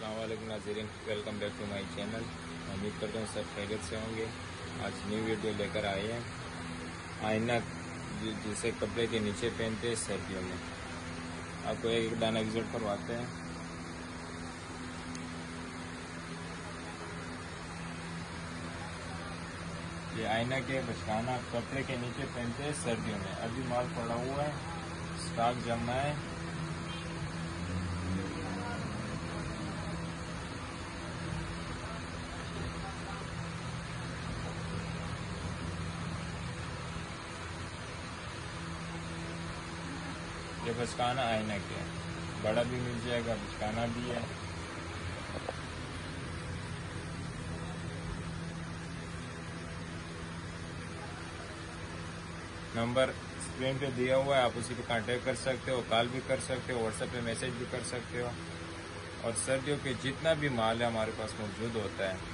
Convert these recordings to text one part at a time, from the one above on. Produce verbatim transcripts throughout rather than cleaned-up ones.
अस्सलाम वालेकुम नाज़रीन, welcome back to my channel. उम्मीद करता हूँ सब खैरियत से होंगे। आज न्यू वीडियो लेकर आए हैं। आईना जिसे कपड़े के नीचे पहनते हैं सर्दियों में, आपको एक दाना विजिट करवाते हैं। ये आईना के बचकाना कपड़े के नीचे पहनते हैं सर्दियों में। अभी माल पड़ा हुआ है, स्टॉक जमा है। ये बचकाना आईना के बड़ा भी मिल जाएगा, बचकाना भी है। नंबर स्क्रीन पे दिया हुआ है, आप उसी पे कांटेक्ट कर सकते हो, कॉल भी कर सकते हो, व्हाट्सएप पे मैसेज भी कर सकते हो। और सर्दियों के जितना भी माल है हमारे पास मौजूद होता है।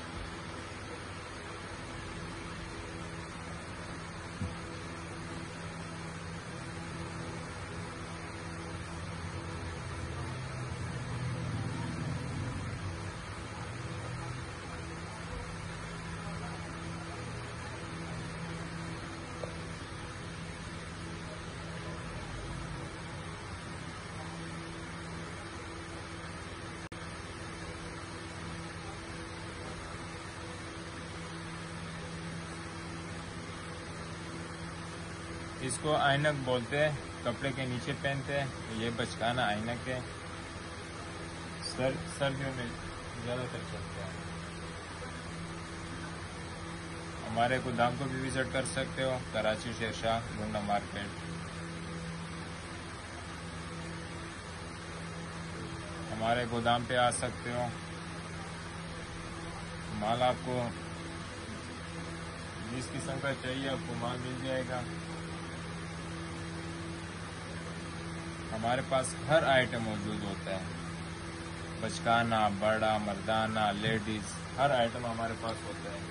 इसको आइनक बोलते हैं, कपड़े के नीचे पहनते हैं। ये बचकाना आइनक है, सर सर्दियों में ज़्यादातर चलते हैं। हमारे गोदाम को भी विजिट कर सकते हो, कराची शेरशाह गुंडा मार्केट। हमारे गोदाम पे आ सकते हो। माल आपको जिस किस्म का चाहिए आपको माल मिल जाएगा। हमारे पास हर आइटम मौजूद होता है, बचकाना, बड़ा, मर्दाना, लेडीज, हर आइटम हमारे पास होता है।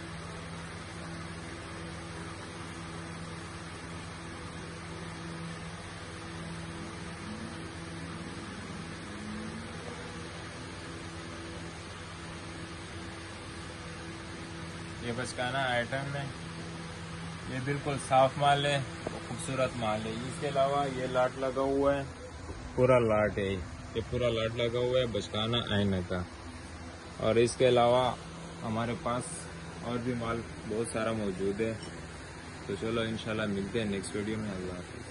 ये बचकाना आइटम है, ये बिल्कुल साफ माल है, खूबसूरत माल है। इसके अलावा ये लाट लगा हुआ है, पूरा लाट है, ये पूरा लाट लगा हुआ है बचकाना आईना का। और इसके अलावा हमारे पास और भी माल बहुत सारा मौजूद है। तो चलो इंशाल्लाह मिलते हैं नेक्स्ट वीडियो में। अल्लाह हाफ़िज़।